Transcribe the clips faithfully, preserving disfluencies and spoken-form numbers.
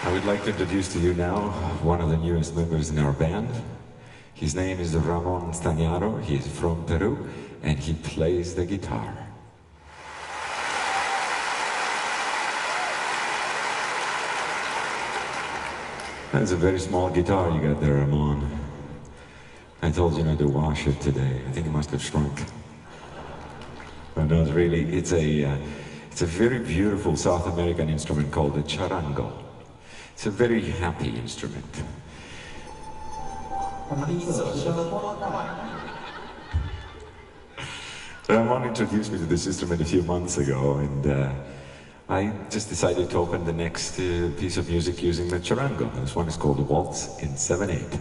I would like to introduce to you now one of the newest members in our band. His name is Ramon Stagnaro. He is from Peru, and he plays the guitar. That's a very small guitar you got there, Ramon. I told you not to wash it today. I think it must have shrunk. But no, it's really, it's a, uh, it's a very beautiful South American instrument called the charango. It's a very happy instrument. Ramon introduced me to this instrument a few months ago, and uh, I just decided to open the next uh, piece of music using the charango. This one is called the Waltz in seven eight.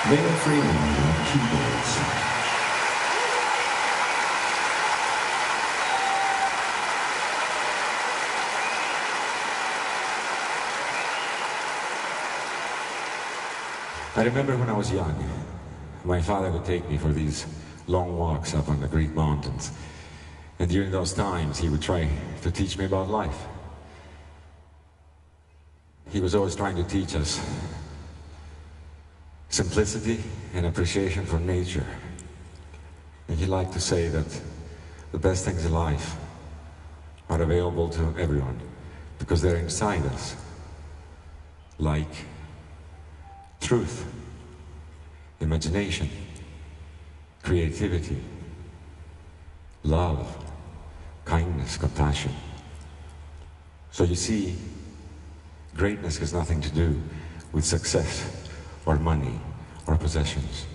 Dana Freeman on keyboards. I remember when I was young, my father would take me for these long walks up on the Greek mountains. And during those times, he would try to teach me about life. He was always trying to teach us simplicity and appreciation for nature. And he liked to say that the best things in life are available to everyone because they're inside us, like truth, imagination, creativity, love, kindness, compassion. So you see, greatness has nothing to do with success or money or possessions.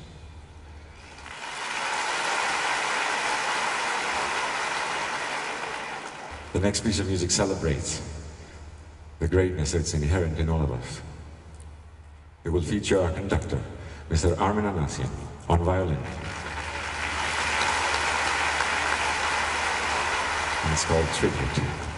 The next piece of music celebrates the greatness that's inherent in all of us. It will feature our conductor, Mister Armin Anasian, on violin. And it's called Tribute.